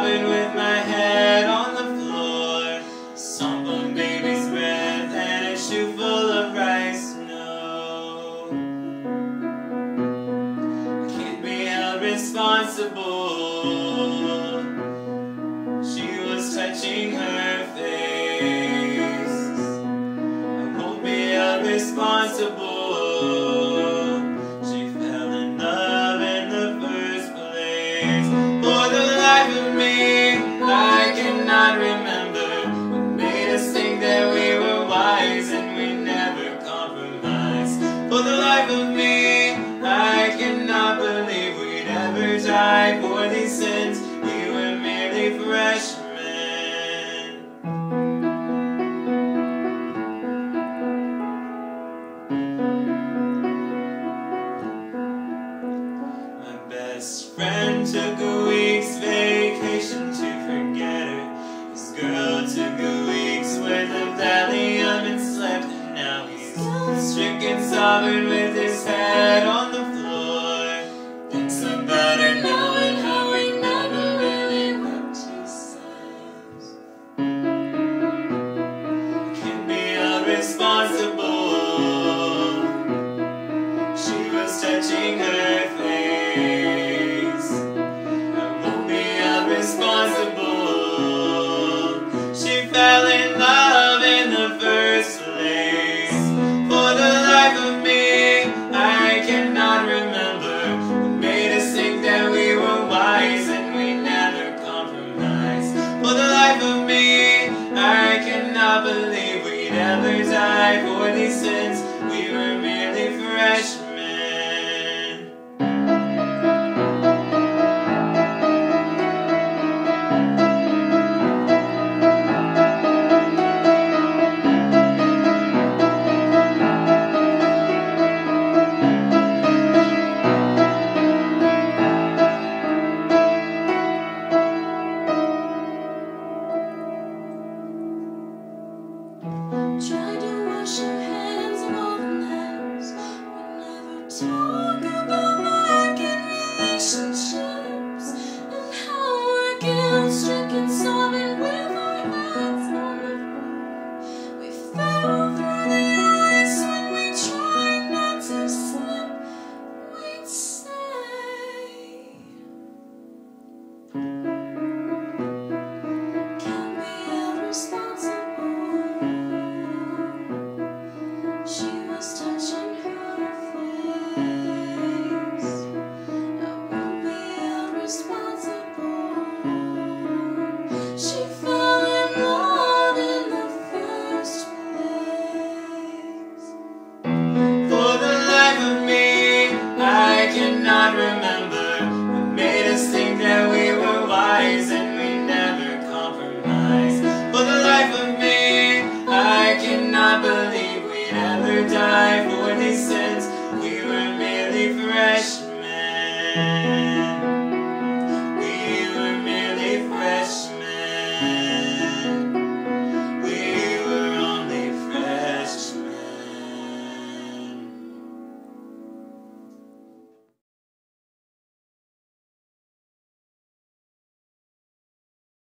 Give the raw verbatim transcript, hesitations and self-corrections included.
sobbing with my head on the floor. Stomp on baby's breath and a shoe full of rice. No, I can't be held responsible. She was touching her face. I won't be held responsible. She fell in love in the first place. For the life of me, I cannot remember what made us think that we were wise and we never compromised. For the life of me, I cannot believe we'd ever die for these sins. We were merely freshmen. My best friend took a week's vacation to forget her. This girl took a week's worth of Valium and slept, and now he's stricken sobbing with his head on the floor. Thinks about her now and how he never really wept, he says. Can't be held responsible. She was touching her face. I won't be held responsible. She fell in love in the first place. For the life of me, I cannot remember what made us think that we were wise and we never compromised. For the life of me, I cannot believe we'd ever die for these sins. We were merely freshmen.